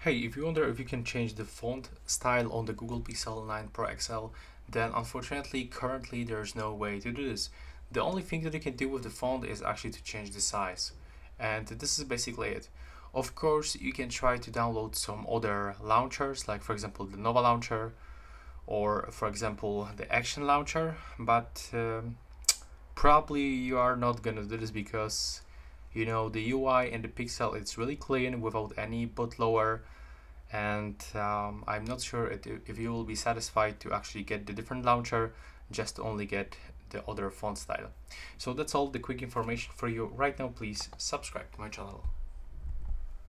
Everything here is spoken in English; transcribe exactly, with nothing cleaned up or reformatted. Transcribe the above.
Hey, if you wonder if you can change the font style on the Google Pixel nine Pro X L, then unfortunately currently there's no way to do this. The only thing that you can do with the font is actually to change the size. And this is basically it. Of course, you can try to download some other launchers, like for example the Nova launcher, or for example the Action launcher, but um, probably you are not gonna do this because you know the U I and the Pixel, it's really clean without any bootloader, and um, I'm not sure if, if you will be satisfied to actually get the different launcher just to only get the other font style. So that's all the quick information for you right now. Please subscribe to my channel.